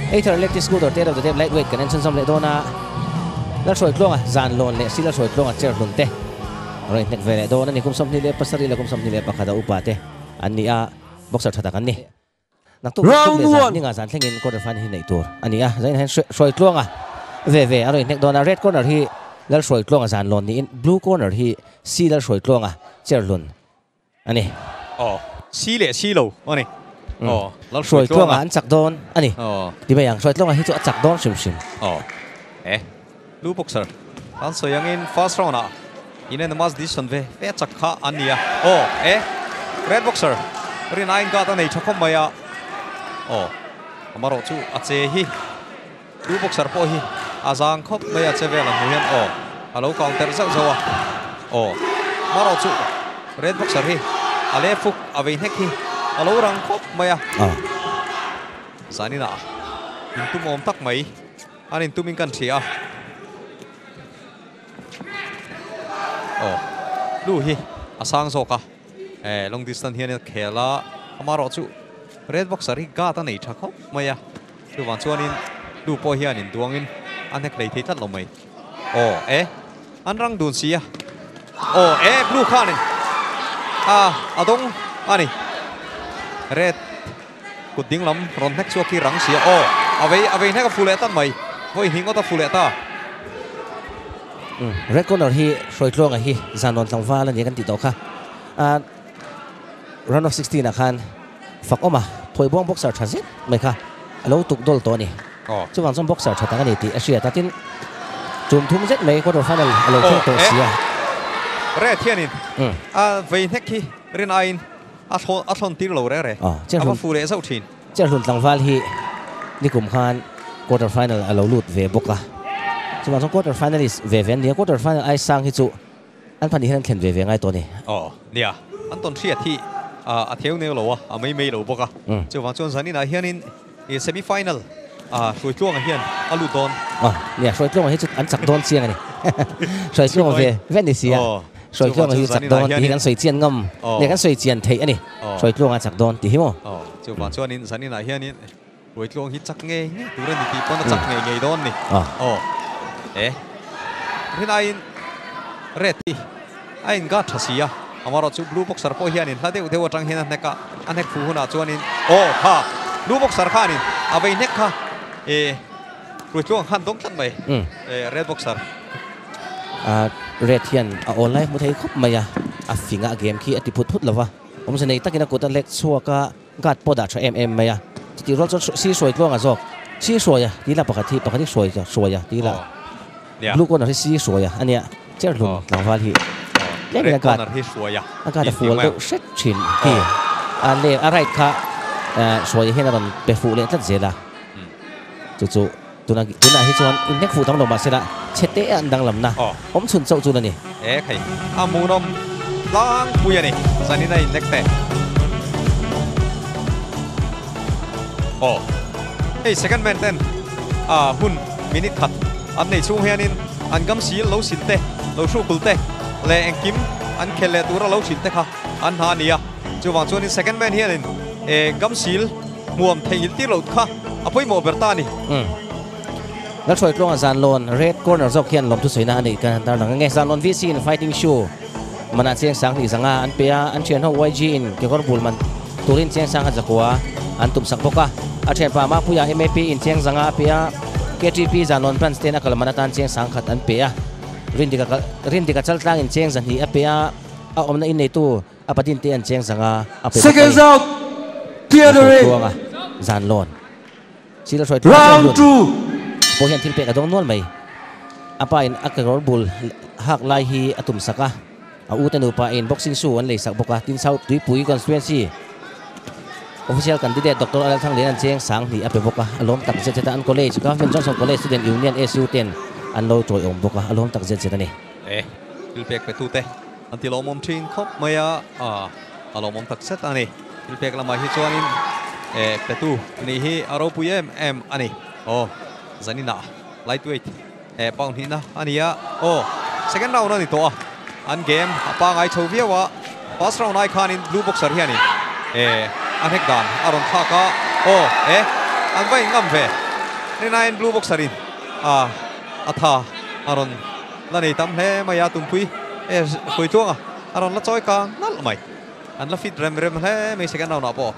Either electric scooter te the lightweight kan chen som le dona la soi tlong a zan lon le sila soi tlong a cher lun te roi nek vele dona ni kum som ni le pasari le kum som ni le pakhada upate ani a boxer thata kan ni nak tu le ni nga zan thlengin quarter final hi nei tur ani a zain han soi tlong a ve aroi nek dona red corner hi lal soi tlong a zan lon ni in blue corner hi si lal soi tlong a cher lun ani si le si lo ani lal soi tlong a an chak don ani di ba yang soi tlong a hi chu a chak don sim blue boxer an so yang in first round a inen mas decision ve chak kha ania red boxer rin ain ka ta nei thakom maya amaro chu ache hi blue boxer po hi azang khop maya chevel an huyan alo counter zau zawa maro chu red boxer hi ale fuk avei hek hi alo rang khop maya zanina intum om tak mai anin tumin kan thia lu hi asang zoka long distance hian khela amaro chu red boxer hi ga ta nei thakho maya chu wan chuanin lu po hian in duangin anek lei thei tat lo mai an rang dun sia blue khanin adong ani red kuding lam ron nek chu ki rang sia avei nek fule tan mai voi hingo ta fule ta red corner hi soi tlong a hi zanon tangwa la ni kan ti to kha round of 16 a khan fak oma phoi bong boxer thazit mai kha alo tuk dol to ni chu wang som boxer thata ani ti asia tatin chum thum zet mai quarter final alo thong to sia red hianin vei nek hi rin ain a thon tir lo re ama fule zau thin cher hun tangwal hi ni kum khan quarter final alo lut ve boka chu wang som quarter finalist ve ven ni quarter final ai sang hi chu an phani han khen ve ngai to ni nia an ton thria thi a theu ne lo a mai lo boka chu wang chon zanin a hianin semi final soi tlong a hian alu don nia soi tlong hi chu an chak don chiang ani soi tlong ve ven ni sia soi tlong hi chak don ti kan soi chian ngam le kan soi chian thei ani soi tlong a chak don ti hi mo chu wang chuanin zanin a hianin soi tlong hi chak nge turan ti pon chak nge don ni rin ain red ti ain ga thasia amaro chu blue boxer po hianin hladeu deu atang hian neka anek fu huna chuanin kha blue boxer khanin avei nek kha ruitlong han dong tlan mai red boxer red hian a online mu thei khop maya a finga game khi ati phut lawa om se nei takina ko ta lek chuaka gat poda tha maya ti rol chu si soi tlong a jok si soya ti la pakati soya ti la blue corner si soya ania cher lum lawal hi le ka hi soya aka da full do set chin hi le a right kha soya hian ron pe fu le tlat zela chu tuna hi chuan in nek fu tam lo ma sela chete an dang lam na om chun chau chu na ni khai amunom lang puya ni zani nai nek te second man ten hun minute khat an nei chu hianin an gam sil lo sin te lo shu kul te le en kim an khele tura lo sin te kha an ha nia chu wang chuanin second man hianin gam sil muam theil ti lo kha apoi mo bertani la soi tlong a zan lon red corner zok hian lom tu soina ani kan tar nang nge zan lon vc in fighting show mana cheng sang ni zanga an pea an chen ho yg in ke kor bul man turin cheng sang ha zakwa an tum sak boka a chen pa ma puya map in cheng zanga pea KTP zan lon plan sten akal manatan cheng sang khat an pea rin dika chal tlang in cheng zan hi a pea a omna in nei tu apatin te an cheng zanga a pe seconds out clear the ring zan lon sila soi round 2 po hian thil pe ka dong nol mai apa in akagor bul hak lai hi atum saka a utanu pa in boxing show an le sak boka tin sau tui pui constituency official candidate Dr. Alan Thang Lian cheng sang ni ape boka alom tak zeta an college government Johnson college student union SU10 an lo troi om boka alom tak zeta ni thil pek pe tu te an ti lomom thin khop maya alomom tak set ani thil pek lama hi chuanin pe tu ni hi aro puyem em ani zanina lightweight pound hina ania second round ani to an game apa ngai thovia wa first round ai khanin blue boxer hiani an hek dan aron thaka an vai ngam ve ni nine blue boxerin atha aron la nei tam hle maya tumpui khoi tuang aron la choi ka nal mai an la fit rem hle mai second round na po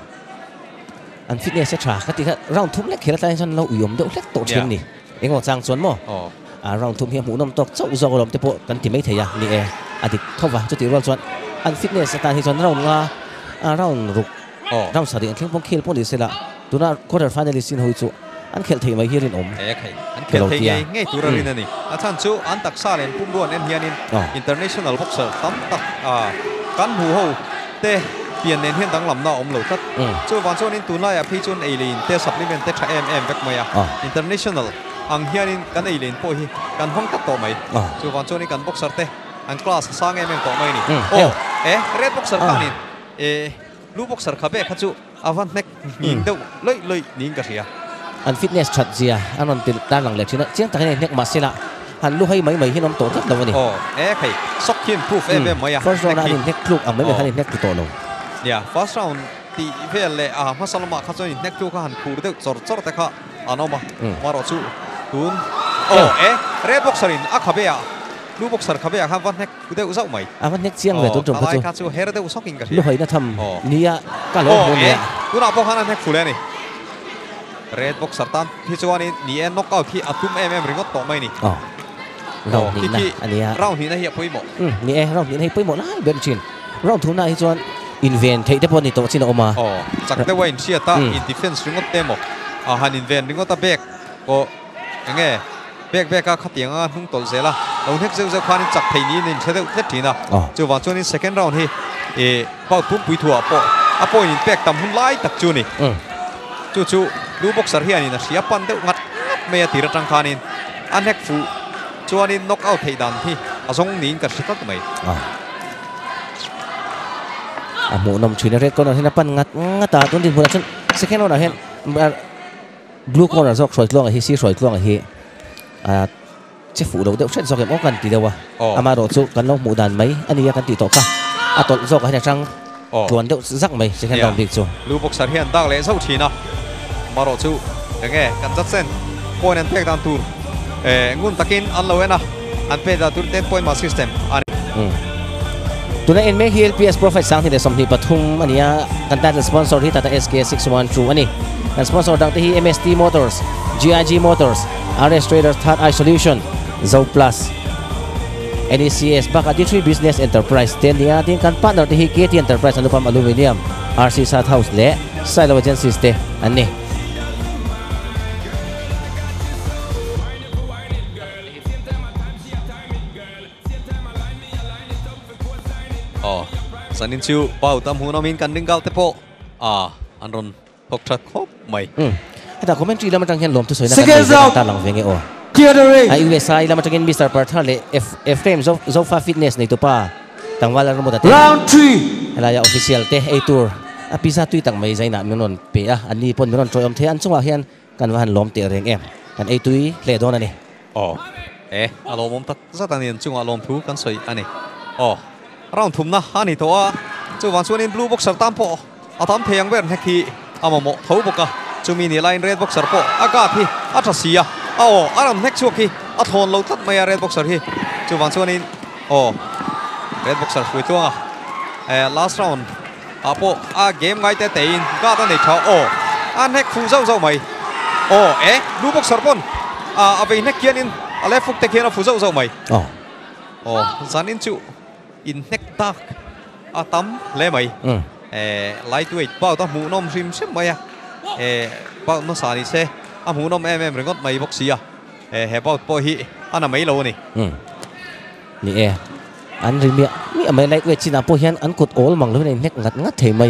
an fitness sẽ trả cái round thum lek khela tan lâu uyom deuh lek to chen ni engol chang chuan mo round thum hi mu nom tok chau zo lom te po kan ti mai theya ni e adik thowa chu ti rol chuan an fitness ta hi chuan round nga round ruk round sari an thleng pong khel pon ni sela tuna quarter finalist in hoi chu an khel thei mai hirin om khai an khel thei nge turarin ani chan chu an tak sa len pum duan en hianin international boxer tam tak kan hu ho te pian nen hian dang lam na om lo tat chu wan chuan in tunai a phi chun eilin te supplement te tha vek maya international ang hianin kan eilin po hi kan hong tak to mai chu wan chuan in kan boxer te an class sang to mai ni red boxer kanin blue boxer khabe khachu avan nek ning deuh loi ning ka ria an fitness chat zia anon til ta lang le china chiang ta nek ma sela han lu hai mai hinom to tak dawani khai sok hin proof maya first round an nek kluk ang mai han nek to lo first round ti vel le masalama kha choi nek kluk han khur deuh chor ta kha anoma maro chu tun red boxer in akhabe blue boxer khabe kha van nek deuh zau mai van nek chiang ve to trom kha chu her deuh sok in ka lu hai na tham nia ka lo ho ne tuna po han nek phule ni red boxer tan hi chuan ni en knockout khi atum ringot to mai ni round ni na ania round ni na hi poimo ni round ni hi poimo lai ben chin round thuna hi chuan invent thei te pon ni to chin oma chak te wain chia ta in defense ringot temo han invent ringot ta back ko nge back ka khatianga hung tol zela lo nek zeu khan chak thei ni nin chedeu thina chu wan chuan in second round hi pau tum pui thua po apo in back tam hun lai tak chu ni chu blue boxer hi ani na sia pan deuh ngat me atira tang khanin anek fu chuan in knock out thei dan thi azong nin ka sitat mai mu nom china red corner hena pan ngata tun din huna chen second round hen blue corner zok soi tlong hi si soi tlong hi che fu do deuh shet zok em kan ti dewa ama ro chu kan lo mu dan mai ani kan ti to ka atol zok ha chang tuan deuh zak mai second round big chu blue boxer hian dak le zau thina maro chu nge kan jat sen point and take down tour ngun takin an lo ena an pe da tur 10 point ma system tuna in me hi LPS Profit sang thi de som hi pathum ania kan ta sponsor hi tata SK612 ani kan sponsor dang te hi MST Motors GIG Motors RS Traders Third Eye Solution Zo Plus NECS Baka D3 Business Enterprise ten nia tin kan partner te hi KT Enterprise Anupam Aluminium RC South House le Silo Agencies te ani sanin chu pau tam hu nomin kan ding gal te po anron thok thak khop mai ta commentary lam tang hian lom tu soina kan ta lang venge o ai USA lam tang Mr. Parthar le F frame Zofa Fitness nei to pa tangwala ro mota te round 3 hala ya official te a tour a pizza tui tang mai zaina minon pe ani pon minon troyom the an chunga hian kan van lom te reng em kan a tui hle don ani alom om tak zatanin chunga lom thu kan soi ani round thum na ani to chu wan chuan in blue boxer tam po atam theyang ber hekhi amamo tho boka chumi ni line red boxer po aga thi athasia aram hek chu ki athon lo tat maya red boxer hi chu wan chuan in red boxer hui tuanga last round apo game ngai te tein ga ta nei tha an hek fu zau mai blue boxer pon avei nek kianin ale fuk te kian fu zau mai zanin chu in nek tak atam le mai lightweight bao ta mu nom rim sem mai bao no sa ni se mu nom ringot mai boxia he bao po hi ana mai lo ni ni an rimia mi mai lightweight china po hian an kut all mang lo nei nek ngat thei mai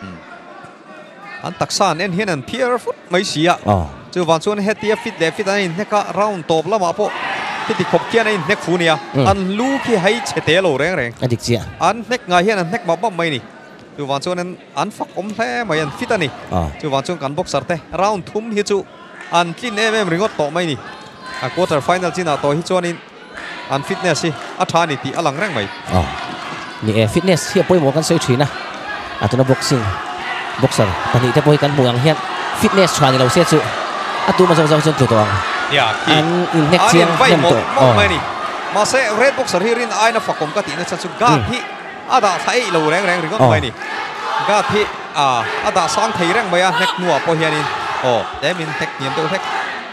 an taksan en hian an pier foot mai sia chu wan chuan he tia fit le fit an neka round top lama po ti khop kian in nek fu nia an lu ki hai chete lo reng adik chia an nek nga hian an nek ma bam mai ni chu wan chuan an fak om hle mai an fit ani chu wan chuan kan boxer te round thum hi chu an clean ringot to mai ni quarter final china to hi chuan in an fitness hi athani ti alang reng mai ni fitness hi poi mo kan sei thina atuna boxer pani te poi kan muang hian fitness thani lo se chu atu ma zong chen tu tong ya an in nek chiang vai nem mo to mo mai ni ma se red boxer hirin aina fakom ka ti na chu ga thi ada thai lo reng reng ri ko mai ni ga thi ada sang thei reng mai a nek nuwa po hianin để mình thách nhiệm tôi thách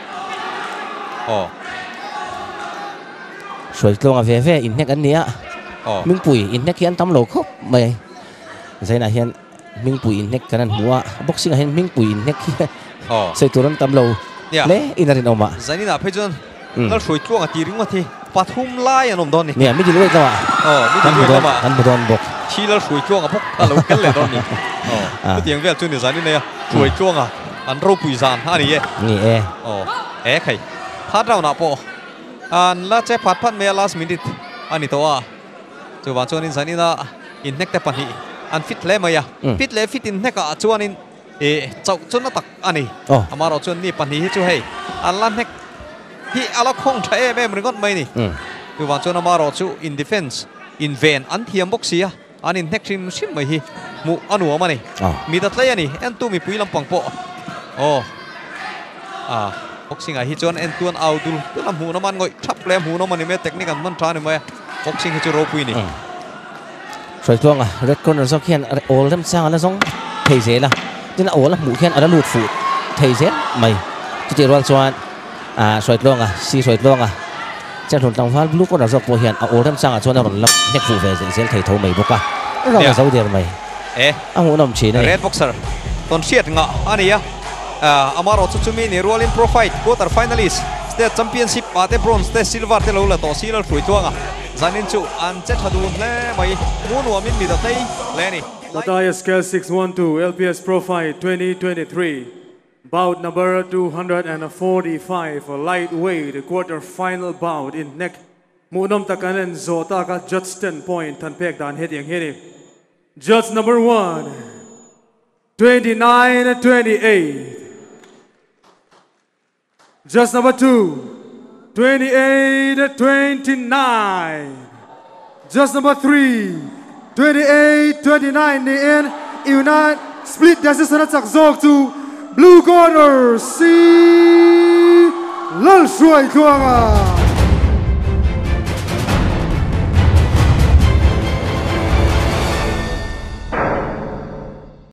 soi tlong a ve ve in nek an nia ming pui in nek hian tam lo khop mai zaina hian ming pui in nek kanan huwa boxing a hian ming pui in nek sei turan tam lo le inarin oma zaini na phejon ngal soi tlong a ti ring ma thi pathum lai anom don ni ne mi diloi tawa mi diloi tawa kan budon bok chi la soi tlong a phok ta lo kan le don ni tiang vel chu ni zaini ne soi tlong a an ro pui zan ha ni e khai phat rau na po an la che phat me last minute ani to a chu wan chuan in zaini na in nek te pani an fit le maya fit in nek a chuan in chau chun na tak ani amaro chuan ni pani hi chu hei an la nek hi ala khong thae me mringot mai ni chu wan chuan amaro chu in defense in ven an thiam boxia an in nek sim mai hi mu anu amani mi ta tlai ani en tu mi pui lampang po boxing hi chuan en tuan audul tuna mu na man ngoi thap le mu na man ni me technique an man tra ni me boxing hi chu ro pui ni soi tuang red corner so khian all them sang ala song thei ze la tin all la mu khian ala lut fu thei ze mai ti rol chuan soi tuang si soi tuang cha thon tang fal blue corner so po hian all them sang chuan ron lak nek fu ve ze thei tho mai boka ra zo der mai hu nom chi nei red boxer ton siat nga ania amaro chuchumi ni rolling pro fight quarter finalist state championship ate bronze te silver te lo la to silver frui tuanga zanin chu an che thadu le mai munu amin mi da tei leni Tataya scale 612 LPS Pro Fight 2023 bout number 245 lightweight quarter final bout in neck munom takanen zota ka judge 10 point tan pek dan heading hini judge number 1 29-28. Just number 2, 28-29. Just number 3, 28-29. The end, Unite split decision at Sakzok to blue corner. See Lal Shuai Tuanga.